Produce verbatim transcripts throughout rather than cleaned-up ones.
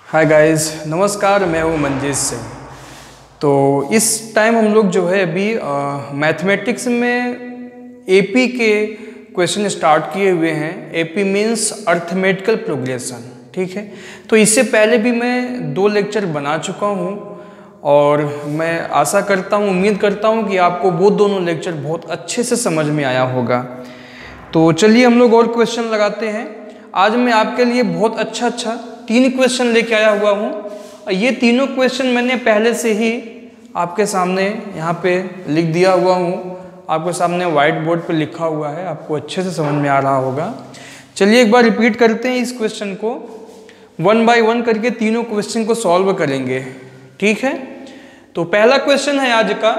Hi guys, नमस्कार। मैं हूँ मंजीत सिंह। तो इस टाइम हम लोग जो है अभी मैथमेटिक्स में एपी के क्वेश्चन स्टार्ट किए हुए हैं। एपी मीन्स अर्थमेटिकल प्रोग्रेशन, ठीक है। तो इससे पहले भी मैं दो लेक्चर बना चुका हूँ और मैं आशा करता हूँ, उम्मीद करता हूँ कि आपको वो दोनों लेक्चर बहुत अच्छे से समझ में आया होगा। तो चलिए हम लोग और क्वेश्चन लगाते हैं। आज मैं आपके लिए बहुत अच्छा अच्छा तीन क्वेश्चन लेके आया हुआ हूँ और ये तीनों क्वेश्चन मैंने पहले से ही आपके सामने यहाँ पे लिख दिया हुआ हूँ। आपके सामने वाइट बोर्ड पे लिखा हुआ है, आपको अच्छे से समझ में आ रहा होगा। चलिए एक बार रिपीट करते हैं इस क्वेश्चन को, वन बाय वन करके तीनों क्वेश्चन को सॉल्व करेंगे, ठीक है। तो पहला क्वेश्चन है आज का।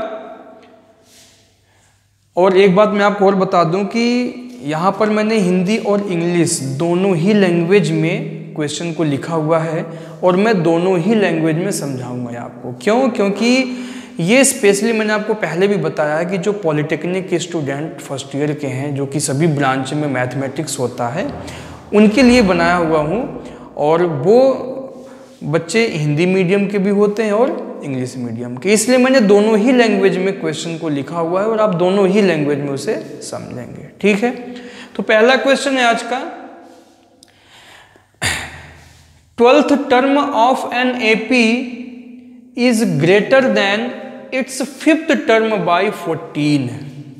और एक बात मैं आपको और बता दूं कि यहाँ पर मैंने हिंदी और इंग्लिश दोनों ही लैंग्वेज में क्वेश्चन को लिखा हुआ है और मैं दोनों ही लैंग्वेज में समझाऊंगा आपको। क्यों? क्योंकि ये स्पेशली मैंने आपको पहले भी बताया है कि जो पॉलिटेक्निक के स्टूडेंट फर्स्ट ईयर के हैं, जो कि सभी ब्रांच में मैथमेटिक्स होता है, उनके लिए बनाया हुआ हूँ। और वो बच्चे हिंदी मीडियम के भी होते हैं और इंग्लिश मीडियम के, इसलिए मैंने दोनों ही लैंग्वेज में क्वेश्चन को लिखा हुआ है और आप दोनों ही लैंग्वेज में उसे समझेंगे, ठीक है। तो पहला क्वेश्चन है आज का, twelfth term of an AP is greater than its fifth term by fourteen.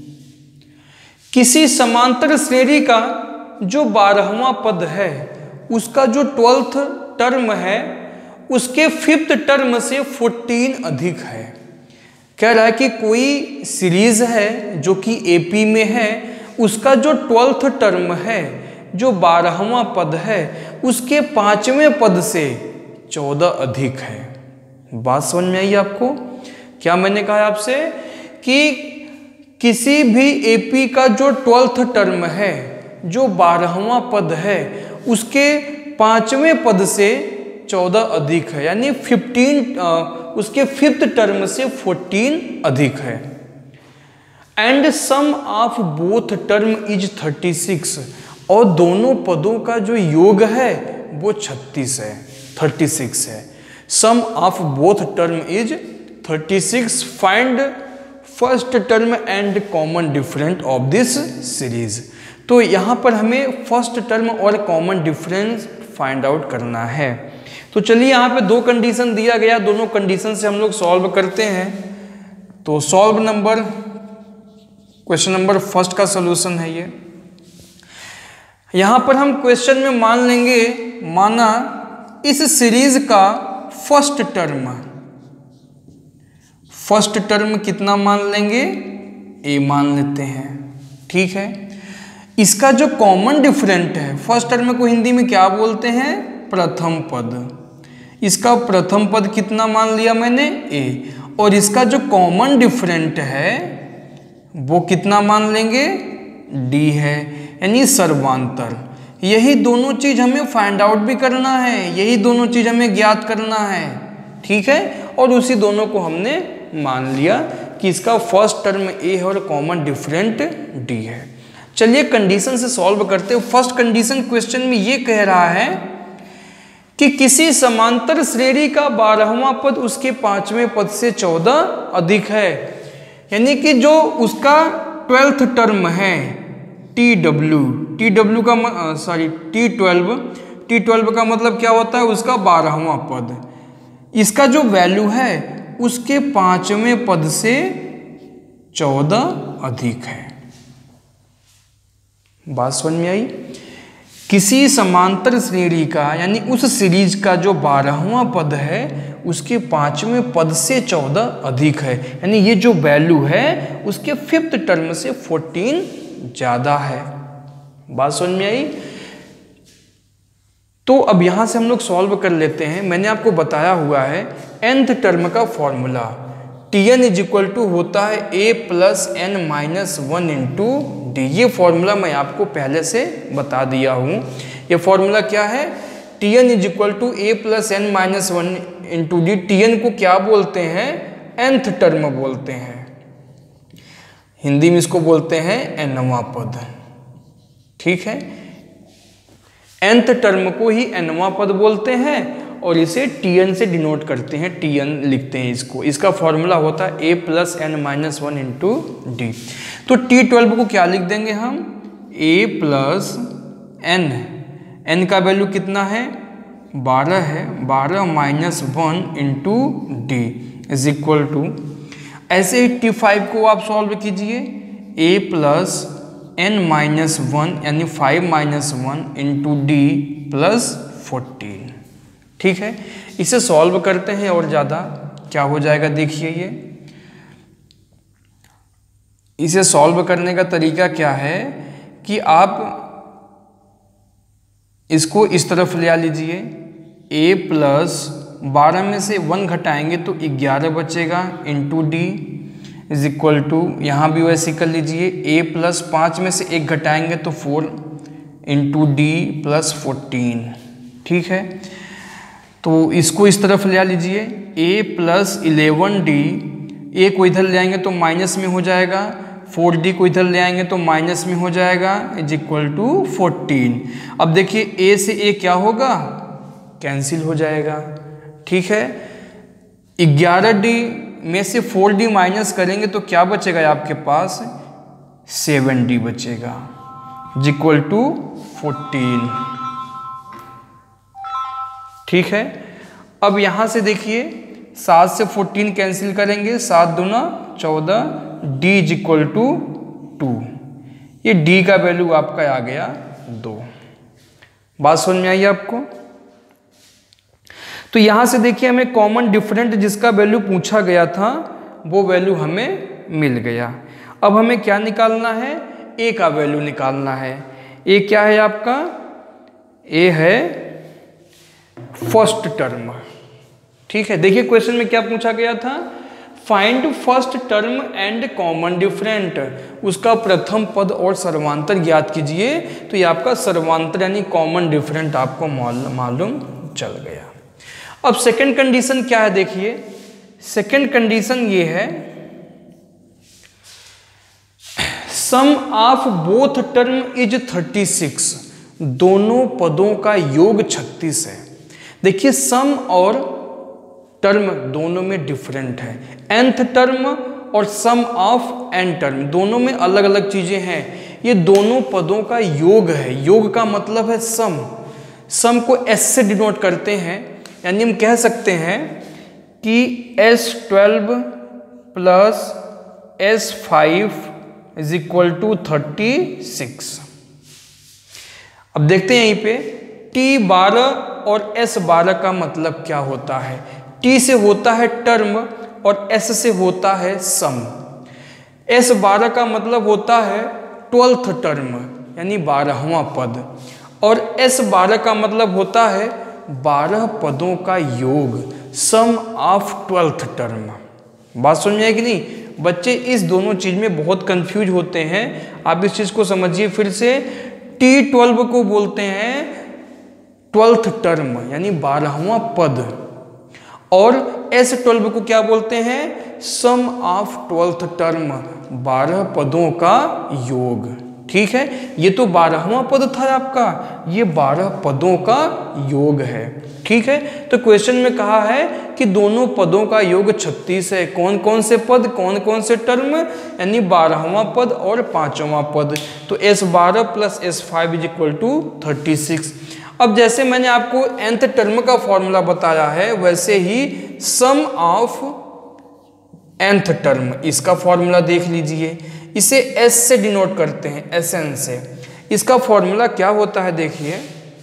किसी समांतर श्रेणी का जो बारहवां पद है उसका जो ट्वेल्थ टर्म है उसके फिफ्थ टर्म से फोर्टीन अधिक है। कह रहा है कि कोई सीरीज है जो कि एपी में है, उसका जो ट्वेल्थ टर्म है, जो बारहवां पद है, उसके पांचवें पद से चौदह अधिक है। बात समझ में आई आपको? क्या मैंने कहा आपसे कि किसी भी एपी का जो ट्वेल्थ टर्म है, जो बारहवां पद है, उसके पांचवें पद से चौदह अधिक है, यानी फिफ्टीन, उसके फिफ्थ टर्म से फोर्टीन अधिक है। And sum of both term is thirty six, और दोनों पदों का जो योग है वो छत्तीस है, थर्टी सिक्स है। Sum of both term is thirty six. Find first term and common different of this series. तो यहाँ पर हमें फर्स्ट टर्म और कॉमन डिफरेंस फाइंड आउट करना है। तो चलिए यहाँ पे दो कंडीशन दिया गया, दोनों कंडीशन से हम लोग सॉल्व करते हैं। तो solve number question number first का सॉल्यूशन है ये। यहाँ पर हम क्वेश्चन में मान लेंगे, माना इस सीरीज का फर्स्ट टर्म, फर्स्ट टर्म कितना मान लेंगे? ए मान लेते हैं, ठीक है। इसका जो कॉमन डिफरेंट है, फर्स्ट टर्म को हिंदी में क्या बोलते हैं? प्रथम पद। इसका प्रथम पद कितना मान लिया मैंने? ए। और इसका जो कॉमन डिफरेंट है वो कितना मान लेंगे? डी है, यानी सर्वांतर। यही दोनों चीज हमें फाइंड आउट भी करना है, यही दोनों चीज हमें ज्ञात करना है, ठीक है। और उसी दोनों को हमने मान लिया कि इसका फर्स्ट टर्म ए है और कॉमन डिफरेंट डी है। चलिए कंडीशन से सॉल्व करते हैं। फर्स्ट कंडीशन क्वेश्चन में ये कह रहा है कि किसी समांतर श्रेणी का बारहवां पद उसके पांचवें पद से चौदह अधिक है, यानी कि जो उसका ट्वेल्थ टर्म है टी डब्ल्यू, टी डब्ल्यू का sorry T twelve, T twelve का मतलब क्या होता है? उसका बारहवां पद, इसका जो वैल्यू है उसके पांचवें पद से चौदह अधिक है। बात समझ में आई? किसी समांतर श्रेणी का, यानी उस सीरीज का जो बारहवां पद है उसके पांचवें पद से चौदह अधिक है, यानी ये जो वैल्यू है उसके फिफ्थ टर्म से फोर्टीन ज्यादा है। बात समझ में आई? तो अब यहां से हम लोग सॉल्व कर लेते हैं। मैंने आपको बताया हुआ है nth टर्म का formula, T N is equal to होता है ए plus N minus one into D. ये फॉर्मूला मैं आपको पहले से बता दिया हूं। ये फॉर्मूला क्या है? T N is equal to A plus N minus one into D. T N को क्या बोलते हैं? nth टर्म बोलते हैं, हिंदी में इसको बोलते हैं एनवां पद, ठीक है। nth टर्म को ही nवां पद बोलते हैं और इसे टी एन से डिनोट करते हैं, टी एन लिखते हैं इसको। इसका फॉर्मूला होता है ए plus N minus one into D. तो टी ट्वेल्व को क्या लिख देंगे हम, ए प्लस एन, एन का वैल्यू कितना है बारह है, बारह minus one into D is equal to, ऐसे ही टी फाइव को आप सॉल्व कीजिए, A plus N minus one यानी five minus one into D plus fourteen. ठीक है, इसे सॉल्व करते हैं और ज़्यादा क्या हो जाएगा देखिए। ये इसे सॉल्व करने का तरीका क्या है कि आप इसको इस तरफ ले आ लीजिए, a प्लस बारह में से वन घटाएंगे तो ग्यारह बचेगा into D is equal to, यहाँ भी वैसे कर लीजिए, a प्लस पाँच में से एक घटाएंगे तो four into D plus fourteen. ठीक है, तो इसको इस तरफ ले आ लीजिए, a plus eleven D, A को इधर ले आएंगे तो माइनस में हो जाएगा, फोर डी को इधर ले आएंगे तो माइनस में हो जाएगा इज इक्वल टू फोर्टीन। अब देखिए a से a क्या होगा, कैंसिल हो जाएगा। ठीक है, ग्यारह डी में से फोर डी माइनस करेंगे तो क्या बचेगा आपके पास, सेवन डी बचेगा इज इक्वल टू फोर्टीन। ठीक है, अब यहां से देखिए सात से फोर्टीन कैंसिल करेंगे, सात दूना चौदह, d is equal to two, ये d का वैल्यू आपका आ गया दो। बात समझ में आई आपको। तो यहां से देखिए हमें कॉमन डिफरेंट जिसका वैल्यू पूछा गया था वो वैल्यू हमें मिल गया। अब हमें क्या निकालना है, a का वैल्यू निकालना है। a क्या है आपका, a है फर्स्ट टर्म। ठीक है, देखिए क्वेश्चन में क्या पूछा गया था, find first term and common different, उसका प्रथम पद और सर्वांतर ज्ञात कीजिए। तो ये आपका सर्वांतर यानी कॉमन डिफरेंट आपको मालूम चल गया। अब सेकंड कंडीशन क्या है देखिए, सेकंड कंडीशन ये है, sum of both term is thirty six, दोनों पदों का योग छत्तीस है। देखिए सम और टर्म दोनों में डिफरेंट है, nth टर्म और सम ऑफ n टर्म दोनों में अलग अलग चीजें हैं। ये दोनों पदों का योग है, योग का मतलब है सम, सम को s से डिनोट करते हैं, यानी हम कह सकते हैं कि S twelve plus S five is equal to thirty six. अब देखते हैं यहीं पे टी बारह और एस बारह का मतलब क्या होता है। टी से होता है टर्म और एस से होता है सम। एस बारह का मतलब होता है ट्वेल्थ टर्म यानी बारहवां पद, और एस बारह का मतलब होता है बारह पदों का योग, सम ऑफ ट्वेल्थ टर्म। बात समझ में आई कि नहीं? बच्चे इस दोनों चीज में बहुत कंफ्यूज होते हैं, आप इस चीज को समझिए फिर से। टी ट्वेल्व को बोलते हैं ट्वेल्थ टर्म यानी बारहवां पद, और एस ट्वेल्व को क्या बोलते हैं, सम ऑफ ट्वेल्थ टर्म, बारह पदों का योग। ठीक है, ये तो बारहवां पद था आपका, ये बारह पदों का योग है। ठीक है, तो क्वेश्चन में कहा है कि दोनों पदों का योग छत्तीस है। कौन कौन से पद, कौन कौन से टर्म, यानी बारहवां पद और पांचवां पद। तो एस बारह plus S five is equal to thirty six. अब जैसे मैंने आपको nth टर्म का फॉर्मूला बताया है, वैसे ही सम ऑफ nth टर्म, इसका फॉर्मूला देख लीजिए। इसे s से डिनोट करते हैं, एस एन से। इसका फॉर्मूला क्या होता है देखिए,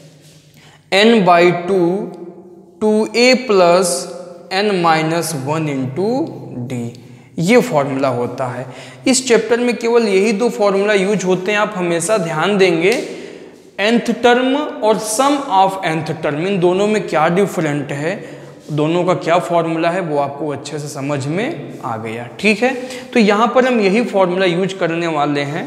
n by two two A plus N minus one into D, ये फॉर्मूला होता है। इस चैप्टर में केवल यही दो फॉर्मूला यूज होते हैं, आप हमेशा ध्यान देंगे। nth टर्म और सम ऑफ nth टर्म, इन दोनों में क्या डिफरेंट है, दोनों का क्या फॉर्मूला है, वो आपको अच्छे से समझ में आ गया। ठीक है, तो यहां पर हम यही फॉर्मूला यूज करने वाले हैं।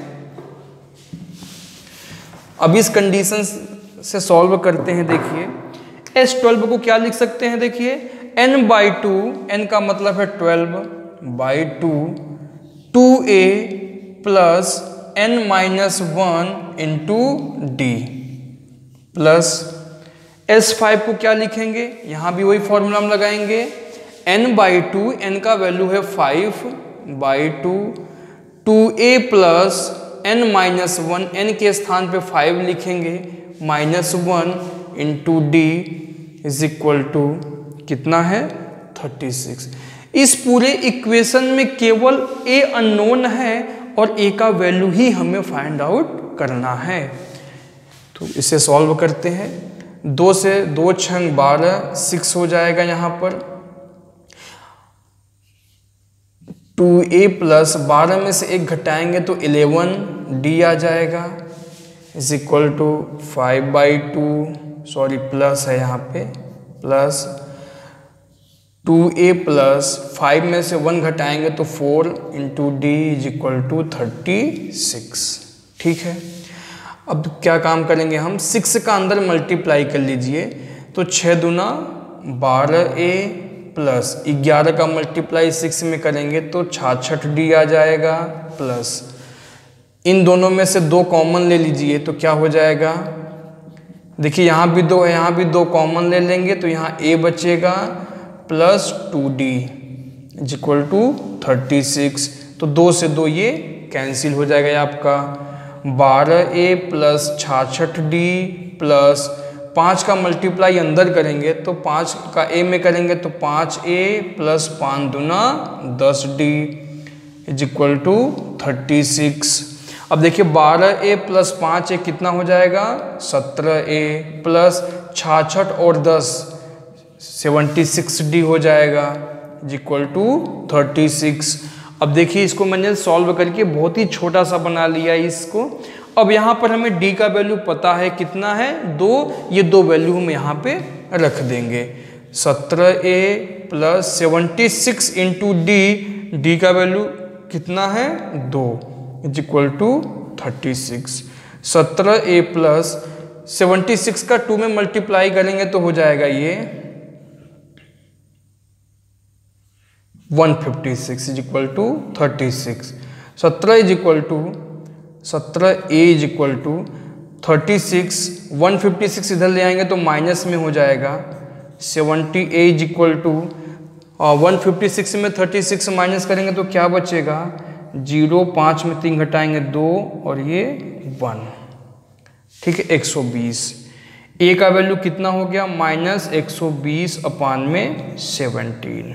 अब इस कंडीशन से सॉल्व करते हैं। देखिए एस ट्वेल्व को क्या लिख सकते हैं, देखिए n बाई टू, एन का मतलब है twelve by two, two A plus N minus one into D plus S five को क्या लिखेंगे, यहाँ भी वही फॉर्मूला हम लगाएंगे, n बाई टू, एन का वैल्यू है five by two, two A plus N minus one, n के स्थान पे फाइव लिखेंगे, minus one into D is equal to कितना है थर्टी सिक्स। इस पूरे इक्वेशन में केवल ए अननोन है और ए का वैल्यू ही हमें फाइंड आउट करना है। तो इसे सॉल्व करते हैं, दो से दो छंग बारह, सिक्स हो जाएगा यहाँ पर, टू ए प्लस बारह में से एक घटाएंगे तो इलेवन डी आ जाएगा is equal to five by two, sorry plus है यहाँ पे, प्लस टू ए प्लस फाइव में से वन घटाएंगे तो four into D is equal to thirty six. ठीक है, अब क्या काम करेंगे हम, सिक्स का अंदर मल्टीप्लाई कर लीजिए तो छः दुना बारह ए प्लस ग्यारह का मल्टीप्लाई सिक्स में करेंगे तो छाछठ डी आ जाएगा, प्लस इन दोनों में से दो कॉमन ले लीजिए तो क्या हो जाएगा, देखिए यहाँ भी दो है, यहाँ भी दो कॉमन ले लेंगे तो यहाँ ए बचेगा plus two d is equal to thirty six. तो दो से दो ये कैंसिल हो जाएगा, ये आपका बारह ए प्लस छाछठ डी प्लस पाँच का मल्टीप्लाई अंदर करेंगे तो पाँच का ए में करेंगे तो पाँच ए प्लस पाँच दुना दस d is equal to thirty six. अब देखिए बारह ए प्लस पाँच ए कितना हो जाएगा, सत्रह ए प्लस छाछठ और दस सेवेंटी सिक्स डी हो जाएगा is equal to thirty six. अब देखिए इसको मैंने सॉल्व करके बहुत ही छोटा सा बना लिया इसको। अब यहाँ पर हमें d का वैल्यू पता है कितना है, दो, ये दो वैल्यू हम यहाँ पे रख देंगे, सत्रह a plus seventy six into d, d का वैल्यू कितना है दो is equal to thirty six. सत्रह ए प्लस सेवेंटी सिक्स का टू में मल्टीप्लाई करेंगे तो हो जाएगा ये one fifty six is equal to thirty six. सत्रह इज इक्वल टू सत्रह a is equal to thirty six, one fifty six इधर ले आएंगे तो माइनस में हो जाएगा, seventy a is equal to one fifty six में थर्टी सिक्स माइनस करेंगे तो क्या बचेगा, जीरो, पाँच में तीन घटाएंगे दो और ये वन। ठीक है, एक सौ बीस। ए का वैल्यू कितना हो गया, माइनस एक सौ बीस अपान में सेवनटीन।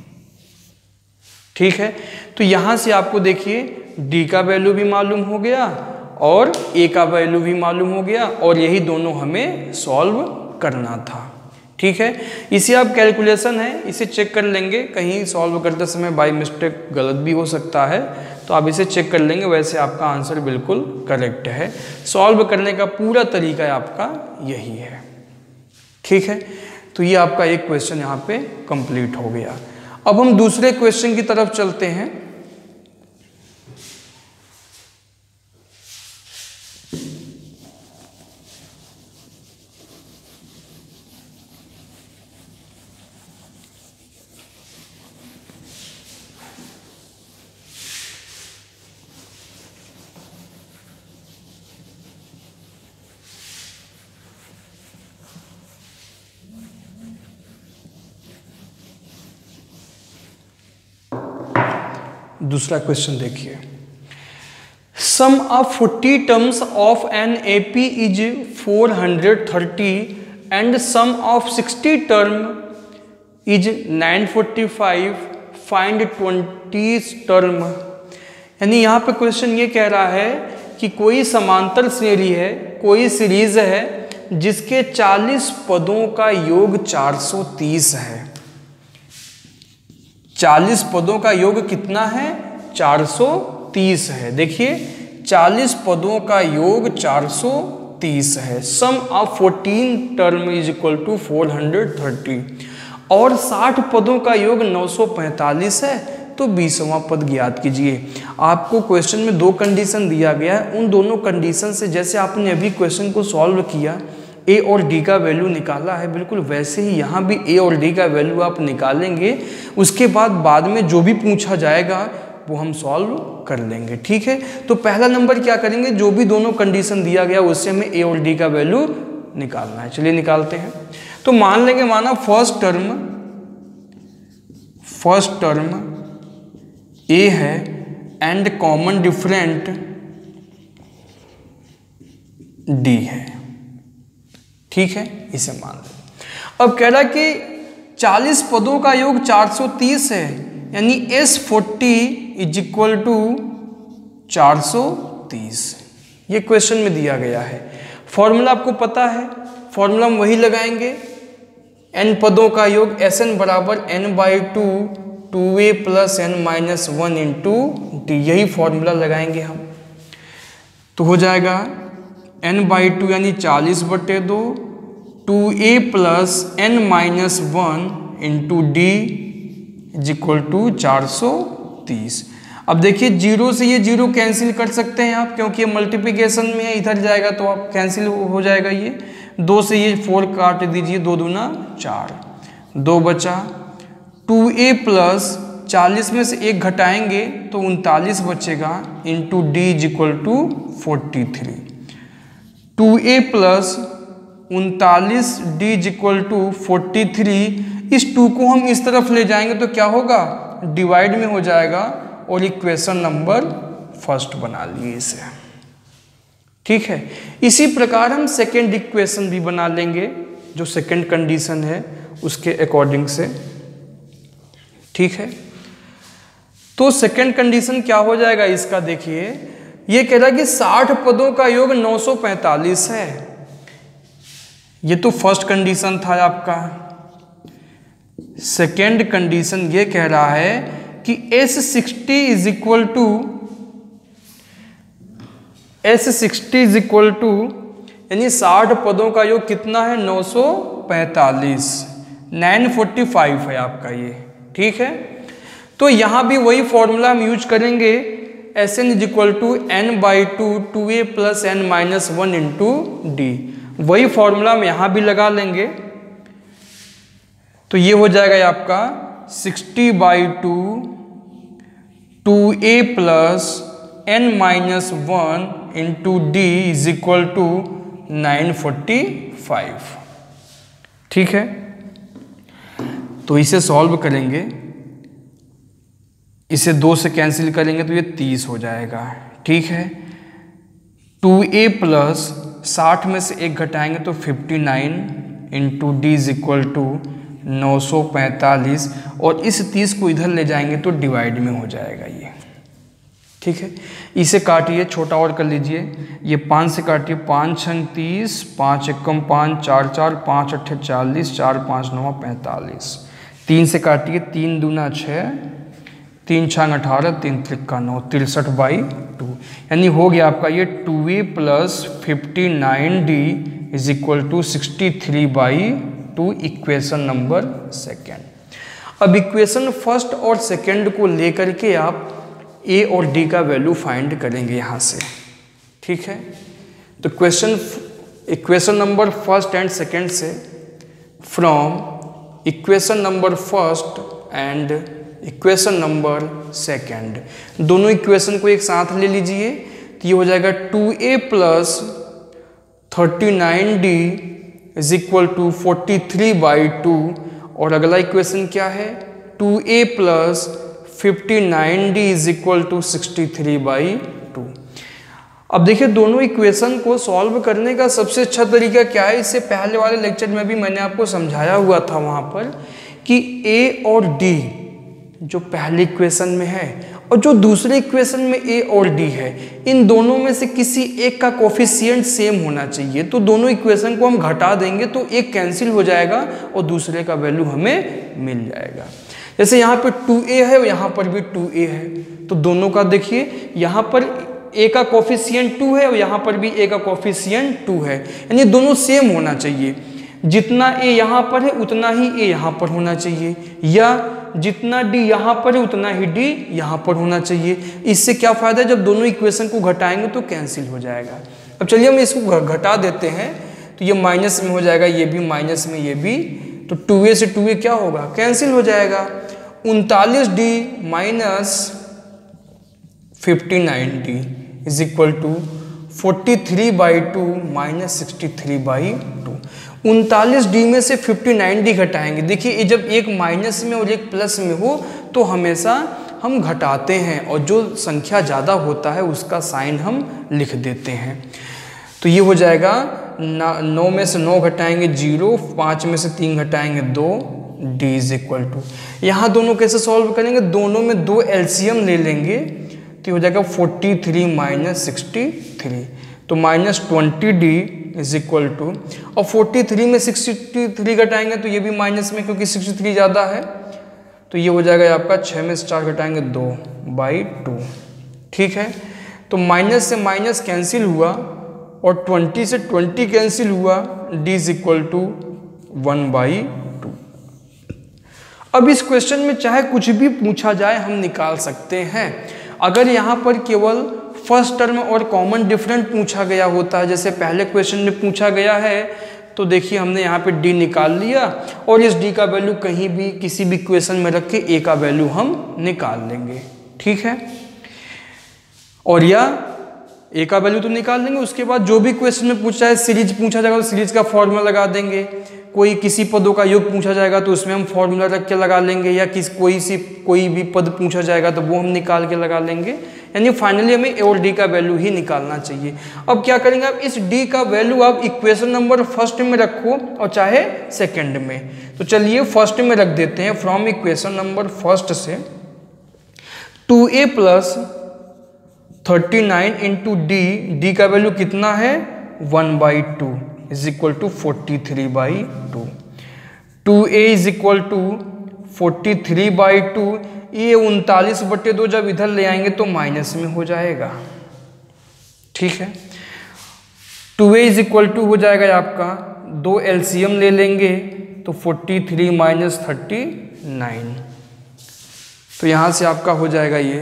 ठीक है, तो यहां से आपको देखिए d का वैल्यू भी मालूम हो गया और a का वैल्यू भी मालूम हो गया और यही दोनों हमें सॉल्व करना था। ठीक है, इसे आप कैलकुलेशन है, इसे चेक कर लेंगे, कहीं सॉल्व करते समय बाय मिस्टेक गलत भी हो सकता है, तो आप इसे चेक कर लेंगे, वैसे आपका आंसर बिल्कुल करेक्ट है। सॉल्व करने का पूरा तरीका आपका यही है। ठीक है, तो ये आपका एक क्वेश्चन यहाँ पे कंप्लीट हो गया। अब हम दूसरे क्वेश्चन की तरफ चलते हैं। दूसरा क्वेश्चन देखिए, sum of forty terms of an AP is four hundred thirty and sum of sixty term is nine forty five, find twenty term. यानी यहाँ पे क्वेश्चन ये कह रहा है कि कोई समांतर श्रेणी है, कोई सीरीज है जिसके चालीस पदों का योग चार सौ तीस है। चालीस पदों का योग कितना है, चार सौ तीस है। देखिए चालीस पदों का योग चार सौ तीस है। Sum of fourteen term is equal to four hundred thirty और साठ पदों का योग नौ सौ पैंतालीस है, तो बीसवां पद ज्ञात कीजिए। आपको क्वेश्चन में दो कंडीशन दिया गया है, उन दोनों कंडीशन से जैसे आपने अभी क्वेश्चन को सॉल्व किया ए और डी का वैल्यू निकाला है, बिल्कुल वैसे ही यहाँ भी ए और डी का वैल्यू आप निकालेंगे। उसके बाद बाद में जो भी पूछा जाएगा वो हम सॉल्व कर लेंगे। ठीक है, तो पहला नंबर क्या करेंगे, जो भी दोनों कंडीशन दिया गया उससे हमें ए और डी का वैल्यू निकालना है। चलिए निकालते हैं। तो मान लेंगे, माना first term first term a है एंड कॉमन डिफरेंट डी है, ठीक है, इसे मान लें। अब कह रहा कि चालीस पदों का योग चार सौ तीस है, यानी s forty is equal to चार सौ तीस, ये क्वेश्चन में दिया गया है। फॉर्मूला आपको पता है, फॉर्मूला हम वही लगाएंगे, एन पदों का योग एस एन बराबर n by two two A plus N minus one into d, यही फॉर्मूला लगाएंगे हम। तो हो जाएगा एन बाई टू यानी चालीस बटे दो, two A plus N minus one into D is equal to चार सौ तीस। अब देखिए जीरो से ये जीरो कैंसिल कर सकते हैं आप, क्योंकि ये मल्टीप्लिकेशन में है, इधर जाएगा तो आप कैंसिल हो जाएगा। ये दो से ये फोर काट दीजिए, दो दूना चार, दो बचा, टू ए प्लस चालीस में से एक घटाएंगे तो उनतालीस बचेगा into D is equal to forty three. Two ए प्लस उनतालीस d is equal to forty three, इस टू को हम इस तरफ ले जाएंगे तो क्या होगा, डिवाइड में हो जाएगा और इक्वेशन नंबर फर्स्ट बना लिए इसे, ठीक है। इसी प्रकार हम सेकेंड इक्वेशन भी बना लेंगे, जो सेकेंड कंडीशन है उसके अकॉर्डिंग से, ठीक है। तो सेकेंड कंडीशन क्या हो जाएगा इसका, देखिए ये कह रहा है कि साठ पदों का योग नौ सौ पैंतालीस है, ये तो फर्स्ट कंडीशन था आपका। सेकेंड कंडीशन ये कह रहा है कि s sixty is equal to s sixty is equal to यानी साठ पदों का योग कितना है, नौ सौ पैंतालीस, नाइन फोर्टी फाइव है आपका ये, ठीक है। तो यहां भी वही फॉर्मूला हम यूज करेंगे, s n is equal to n by two two A plus N minus one into d, वही फॉर्मूला हम यहां भी लगा लेंगे। तो ये हो जाएगा आपका sixty by two two A plus N minus one into D is equal to nine forty five, ठीक है। तो इसे सॉल्व करेंगे, इसे दो से कैंसिल करेंगे तो ये तीस हो जाएगा, ठीक है। टू ए प्लस साठ में से एक घटाएंगे तो fifty nine into D is equal to नौ सौ पैंतालीस, और इस तीस को इधर ले जाएंगे तो डिवाइड में हो जाएगा ये, ठीक है। इसे काटिए, छोटा और कर लीजिए, ये पाँच से काटिए, पाँच छंग तीस, पाँच एकम पाँच, चार चार, पाँच अट्ठे चालीस, चार पाँच नौ पैंतालीस, तीन से काटिए, तीन दूना छः, तीन छंग अठारह, तीन त्रिक्का नौ, तिरसठ बाई टू, यानी हो गया आपका ये two A plus fifty nine d is equal to sixty three by two, equation number second. अब इक्वेशन फर्स्ट और सेकेंड को लेकर के आप ए और डी का वैल्यू फाइंड करेंगे यहाँ से, ठीक है। तो question equation number first and second से, from equation number first and equation number second, दोनों इक्वेशन को एक साथ ले लीजिए, तो ये हो जाएगा two A plus thirty nine d is equal to forty three by two, और अगला इक्वेशन क्या है, two A plus fifty nine d is equal to sixty three by two. अब देखिए दोनों इक्वेशन को सॉल्व करने का सबसे अच्छा तरीका क्या है, इससे पहले वाले लेक्चर में भी मैंने आपको समझाया हुआ था वहाँ पर कि ए और डी जो पहले इक्वेशन में है और जो दूसरे इक्वेशन में ए और डी है, इन दोनों में से किसी एक का कोफिशिएंट सेम होना चाहिए। तो दोनों इक्वेशन को हम घटा देंगे तो एक कैंसिल हो जाएगा और दूसरे का वैल्यू हमें मिल जाएगा। जैसे यहाँ पर टू ए है और यहाँ पर भी टू ए है, तो दोनों का देखिए यहाँ पर ए का कोफिशिएंट टू है और यहाँ पर भी ए का कोफिशिएंट टू है, यानी दोनों सेम होना चाहिए। जितना ए यहाँ पर है उतना ही ए यहाँ पर होना चाहिए, या जितना डी यहाँ पर है उतना ही डी यहाँ पर होना चाहिए। इससे क्या फायदा है, जब दोनों इक्वेशन को घटाएंगे तो कैंसिल हो जाएगा। अब चलिए हम इसको घटा देते हैं, तो ये माइनस में हो जाएगा, ये भी माइनस में, ये भी, तो टू ए से टू ए क्या होगा, कैंसिल हो जाएगा। उनतालीस d minus fifty nine d is equal to forty three by two minus sixty three by two. उनतालीस डी में से उनसठ डी घटाएंगे। देखिए ये जब एक माइनस में और एक प्लस में हो तो हमेशा हम घटाते हैं और जो संख्या ज़्यादा होता है उसका साइन हम लिख देते हैं। तो ये हो जाएगा नौ में से नौ घटाएंगे जीरो, पाँच में से तीन घटाएंगे दो, डी इज इक्वल टू, यहाँ दोनों कैसे सॉल्व करेंगे, दोनों में दो एलसीएम ले लेंगे तो हो जाएगा forty three minus sixty three, तो minus twenty d is equal to, और फोर्टी थ्री में सिक्सटी थ्री घटाएंगे तो ये भी माइनस में क्योंकि सिक्सटी थ्री ज़्यादा है, तो ये हो जाएगा आपका छः में से चार घटाएंगे दो बाई टू। ठीक है, तो माइनस से माइनस कैंसिल हुआ और ट्वेंटी से ट्वेंटी कैंसिल हुआ, d is equal to one by two. अब इस क्वेश्चन में चाहे कुछ भी पूछा जाए हम निकाल सकते हैं। अगर यहाँ पर केवल फर्स्ट टर्म और कॉमन डिफरेंट पूछा गया होता है जैसे पहले क्वेश्चन में पूछा गया है, तो देखिए हमने यहाँ पे डी निकाल लिया और इस डी का वैल्यू कहीं भी किसी भी क्वेश्चन में रख के ए का वैल्यू हम निकाल लेंगे। ठीक है, और या ए का वैल्यू तो निकाल लेंगे, उसके बाद जो भी क्वेश्चन में पूछा है सीरीज पूछा जाएगा तो सीरीज का फॉर्मूला लगा देंगे, कोई किसी पदों का योग पूछा जाएगा तो उसमें हम फॉर्मूला रख के लगा लेंगे, या किस कोई सी कोई भी पद पूछा जाएगा तो वो हम निकाल के लगा लेंगे। यानी फाइनली हमें ए और डी का वैल्यू ही निकालना चाहिए। अब क्या करेंगे, आप इस डी का वैल्यू आप इक्वेशन नंबर फर्स्ट में रखो और चाहे सेकेंड में, तो चलिए फर्स्ट में रख देते हैं। फ्रॉम इक्वेशन नंबर फर्स्ट से टू ए plus thirty nine into d, d का वैल्यू कितना है one by two is equal to forty three by two, two a is equal to forty three by two, ये उनतालीस बटे दो जब इधर ले आएंगे तो माइनस में हो जाएगा। ठीक है, two a is equal to हो जाएगा आपका, दो एलसीएम ले लेंगे तो forty three minus thirty nine, तो यहाँ से आपका हो जाएगा ये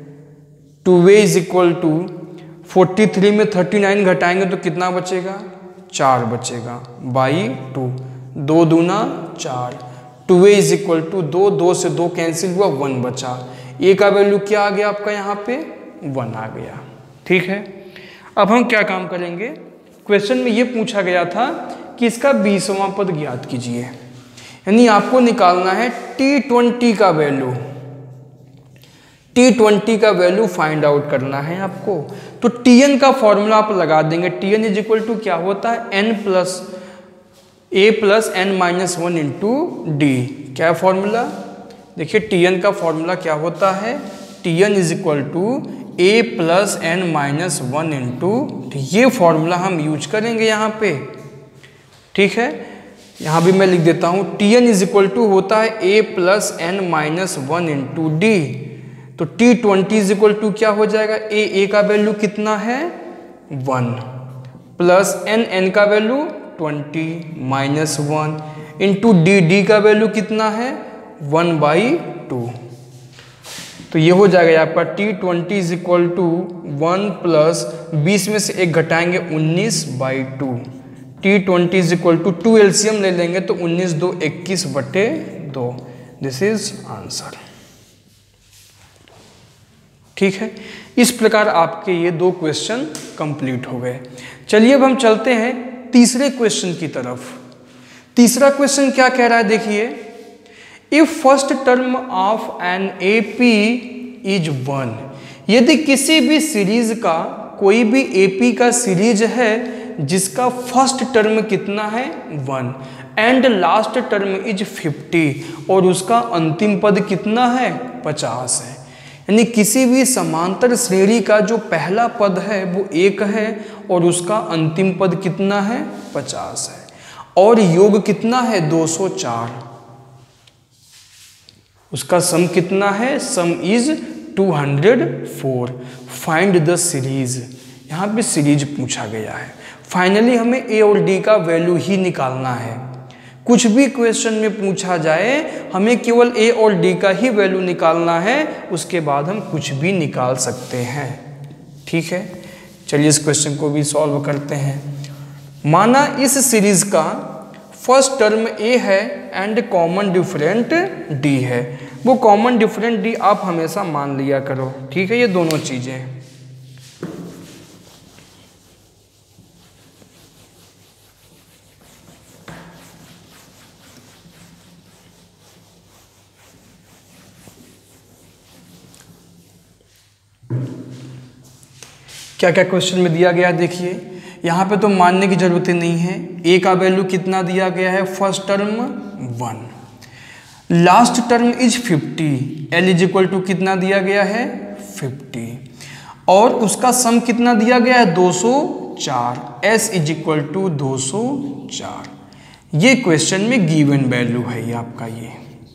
two a is equal to forty three में थर्टी नाइन घटाएंगे तो कितना बचेगा, चार बचेगा बाई टू, दो दूना चार, two a is equal to दो, दो से दो कैंसिल हुआ वन बचा, ए का वैल्यू क्या आ गया आपका यहाँ पे वन आ गया। ठीक है, अब हम क्या काम करेंगे, क्वेश्चन में ये पूछा गया था कि इसका बीसवां पद ज्ञात कीजिए, यानी आपको निकालना है टी ट्वेंटी का वैल्यू, टी ट्वेंटी का वैल्यू फाइंड आउट करना है आपको। तो टी एन का फॉर्मूला आप लगा देंगे, t N is equal to क्या होता है n plus a plus N minus one into d, क्या फॉर्मूला, देखिए टी एन का फॉर्मूला क्या होता है, T N is equal to A plus N minus one into, ये फॉर्मूला हम यूज करेंगे यहाँ पे। ठीक है, यहाँ भी मैं लिख देता हूँ, t N is equal to होता है ए plus N minus one into D, तो t twenty is equal to क्या हो जाएगा, ए ए का वैल्यू कितना है वन, प्लस एन एन का value twenty minus one into d d का वैल्यू कितना है वन बाई टू, तो ये हो जाएगा आपका t twenty is equal to one plus बीस में से एक घटाएंगे उन्नीस by two, t twenty is equal to to LCM ले लेंगे तो उन्नीस दो इक्कीस बटे दो, दिस इज आंसर। ठीक है, इस प्रकार आपके ये दो क्वेश्चन कंप्लीट हो गए। चलिए अब हम चलते हैं तीसरे क्वेश्चन की तरफ। तीसरा क्वेश्चन क्या कह रहा है, देखिए, if first term of an AP is one, यदि किसी भी सीरीज का कोई भी एपी का सीरीज है जिसका फर्स्ट टर्म कितना है one and last term is fifty और उसका अंतिम पद कितना है पचास है, यानी किसी भी समांतर श्रेणी का जो पहला पद है वो एक है और उसका अंतिम पद कितना है पचास है और योग कितना है दो सौ चार, उसका सम कितना है, sum is two hundred four, find the series, यहाँ पे सीरीज पूछा गया है। फाइनली हमें ए और डी का वैल्यू ही निकालना है। कुछ भी क्वेश्चन में पूछा जाए हमें केवल ए और डी का ही वैल्यू निकालना है, उसके बाद हम कुछ भी निकाल सकते हैं। ठीक है, चलिए इस क्वेश्चन को भी सॉल्व करते हैं। माना इस सीरीज का फर्स्ट टर्म ए है एंड कॉमन डिफरेंट डी है, वो कॉमन डिफरेंट डी आप हमेशा मान लिया करो। ठीक है, ये दोनों चीजें, क्या क्या क्वेश्चन में दिया गया है देखिए, यहाँ पे तो मानने की जरूरत नहीं है। ए का वैल्यू कितना दिया गया है, first term one, last term is fifty, l is equal to कितना दिया गया है फिफ्टी, और उसका सम कितना दिया गया है दो सौ चार, एस इज इक्वल टू दो सौ चार। ये क्वेश्चन में गिवन वैल्यू है ये आपका ये,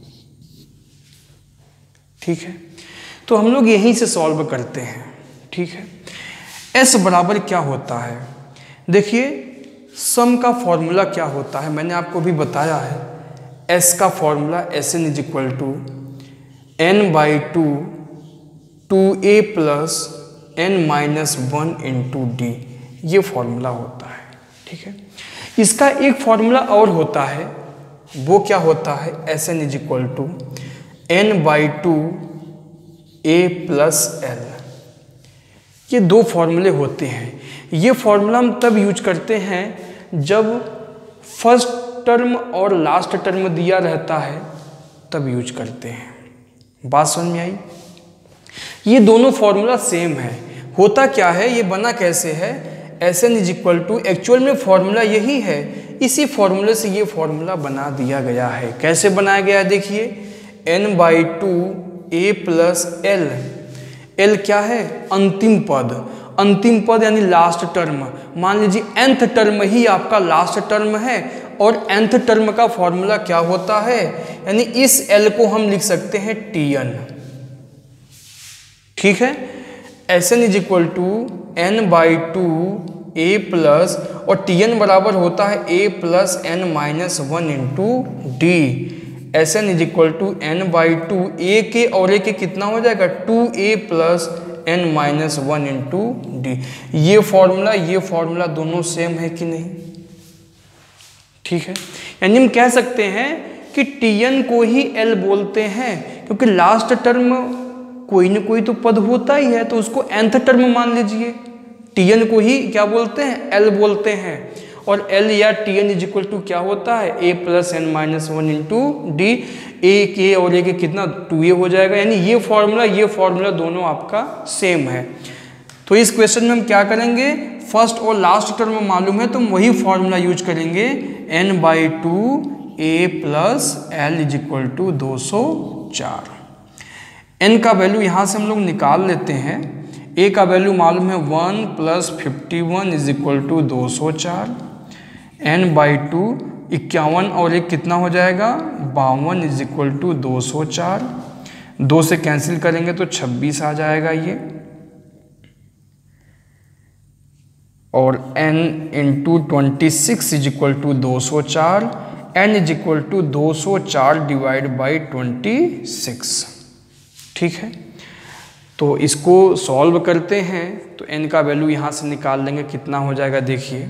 ठीक है। तो हम लोग यहीं से सॉल्व करते हैं, ठीक है। एस बराबर क्या होता है, देखिए सम का फॉर्मूला क्या होता है मैंने आपको भी बताया है। एस का formula s n is equal to n by two two A plus N minus one into D, ये फॉर्मूला होता है, ठीक है। इसका एक फॉर्मूला और होता है, वो क्या होता है, s n is equal to n by two A plus l. ये दो फॉर्मूले होते हैं। ये फॉर्मूला हम तब यूज करते हैं जब फर्स्ट टर्म और लास्ट टर्म दिया रहता है, तब यूज करते हैं। बात समझ में आई? ये दोनों फॉर्मूला सेम है। होता क्या है, ये बना कैसे है, s n is equal to, actual में फॉर्मूला यही है, इसी फॉर्मूले से ये फॉर्मूला बना दिया गया है। कैसे बनाया गया है देखिए, n by two A plus l, l क्या है, अंतिम पद, अंतिम पद यानी लास्ट टर्म। मान लीजिए nth टर्म ही आपका लास्ट टर्म है, और nth टर्म का फॉर्मूला क्या होता है, यानी इस l को हम लिख सकते हैं tn, ठीक है। S n is equal to n by two A plus, और tn बराबर होता है a plus N minus one into d. S n is equal to n by two, a के और ए के कितना हो जाएगा, टू ए plus N minus one into D. ये फॉर्मूला ये फॉर्मूला दोनों सेम है कि नहीं, ठीक है। यानी हम कह सकते हैं कि tn को ही l बोलते हैं, क्योंकि लास्ट टर्म कोई न कोई तो पद होता ही है, तो उसको nth टर्म मान लीजिए। tn को ही क्या बोलते हैं, l बोलते हैं, और l या tn इज इक्वल टू क्या होता है, a plus N minus one into d. A के और ए के कितना, टू ए हो जाएगा। यानी ये फॉर्मूला ये फॉर्मूला दोनों आपका सेम है। तो इस क्वेश्चन में हम क्या करेंगे, फर्स्ट और लास्ट टर्म मालूम है तो हम वही फॉर्मूला यूज करेंगे, n by two A plus l is equal to दो सौ चार। एन का वैल्यू यहाँ से हम लोग निकाल लेते हैं। ए का वैल्यू मालूम है one plus fifty one is equal to दो सौ चार। एन बाई टू इक्यावन और एक कितना हो जाएगा, बावन इज इक्वल टू दो सौ चार। दो से कैंसिल करेंगे तो छब्बीस आ जाएगा ये, और n into twenty six is equal to दो सौ चार। n इज इक्वल टू दो सौ चार डिवाइड बाई ट्वेंटी सिक्स, ठीक है। तो इसको सॉल्व करते हैं तो n का वैल्यू यहाँ से निकाल लेंगे, कितना हो जाएगा देखिए,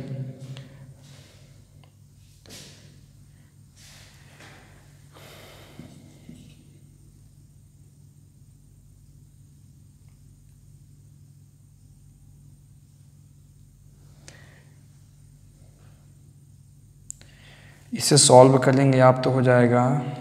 इसे सॉल्व करेंगे आप तो हो जाएगा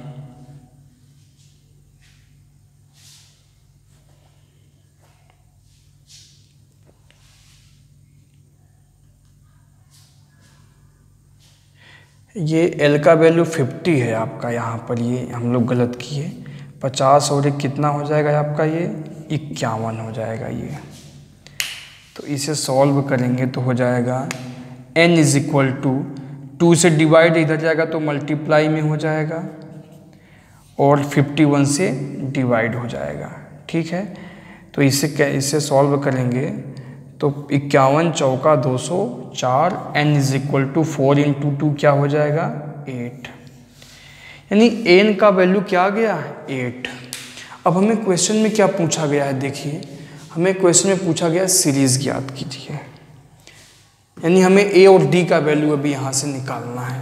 ये L का वैल्यू फिफ्टी है आपका, यहाँ पर ये हम लोग गलत किए। पचास और एक कितना हो जाएगा आपका, ये इक्यावन हो जाएगा ये। तो इसे सॉल्व करेंगे तो हो जाएगा n is equal to, two से डिवाइड इधर जाएगा तो मल्टीप्लाई में हो जाएगा, और फिफ्टी वन से डिवाइड हो जाएगा, ठीक है। तो इसे क्या, इसे सॉल्व करेंगे तो इक्यावन चौका दो सौ चार, n is equal to four into two क्या हो जाएगा, एट। यानी n का वैल्यू क्या आ गया, एट। अब हमें क्वेश्चन में क्या पूछा गया है देखिए, हमें क्वेश्चन में पूछा गया सीरीज ज्ञात कीजिए, यानी हमें a और d का वैल्यू अभी यहाँ से निकालना है।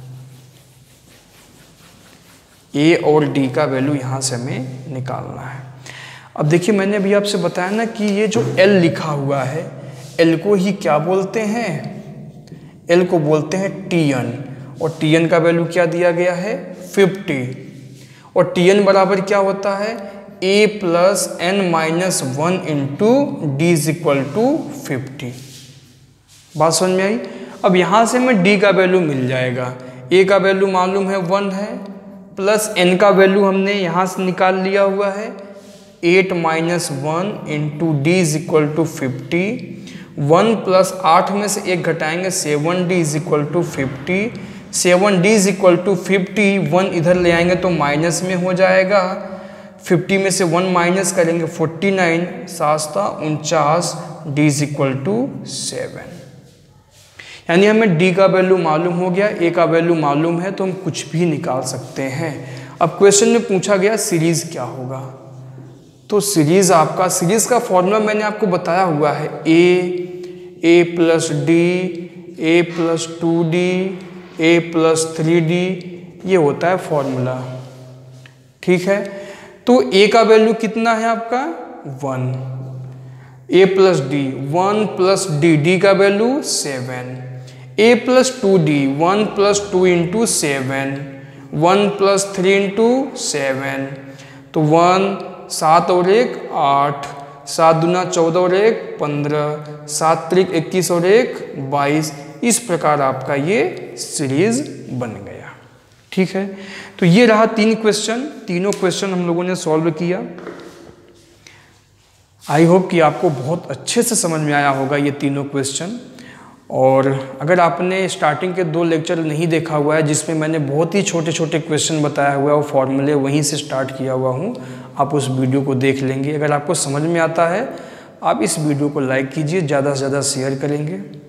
a और d का वैल्यू यहाँ से हमें निकालना है। अब देखिए मैंने अभी आपसे बताया ना कि ये जो L लिखा हुआ है, L को ही क्या बोलते हैं, L को बोलते हैं tn, और tn का वैल्यू क्या दिया गया है, फिफ्टी, और tn बराबर क्या होता है, ए plus N minus one into D is equal to fifty. बात समझ में आई। अब यहाँ से हमें डी का वैल्यू मिल जाएगा, ए का वैल्यू मालूम है वन है, प्लस एन का वैल्यू हमने यहाँ से निकाल लिया हुआ है eight minus one into D is equal to fifty. One plus आठ में से एक घटाएंगे seven d is equal to fifty. Seven d is equal to fifty, one इधर ले आएंगे तो माइनस में हो जाएगा, फिफ्टी में से वन माइनस करेंगे फोर्टी नाइन, सास्ता उनचास, d is equal to seven. यानी हमें डी का वैल्यू मालूम हो गया, ए का वैल्यू मालूम है, तो हम कुछ भी निकाल सकते हैं। अब क्वेश्चन में पूछा गया सीरीज क्या होगा, तो सीरीज आपका सीरीज का फॉर्मूला मैंने आपको बताया हुआ है a a plus d a plus two d a plus three d, ये होता है फॉर्मूला। ठीक है, तो ए का वैल्यू कितना है आपका one, a plus d one plus d, d का value seven, a plus two d one plus two into seven, one plus three into seven, तो वन, सात और एक आठ, सात दूना चौदह और एक पंद्रह, सात त्रिक इक्कीस और एक बाईस। इस प्रकार आपका ये सीरीज बन गया। ठीक है, तो ये रहा तीन क्वेश्चन, तीनों क्वेश्चन हम लोगों ने सॉल्व किया। आई होप कि आपको बहुत अच्छे से समझ में आया होगा ये तीनों क्वेश्चन। और अगर आपने स्टार्टिंग के दो लेक्चर नहीं देखा हुआ है जिसमें मैंने बहुत ही छोटे छोटे क्वेश्चन बताया हुआ है और फॉर्मूले वहीं से स्टार्ट किया हुआ हूँ, आप उस वीडियो को देख लेंगे। अगर आपको समझ में आता है आप इस वीडियो को लाइक कीजिए, ज़्यादा से ज़्यादा शेयर करेंगे।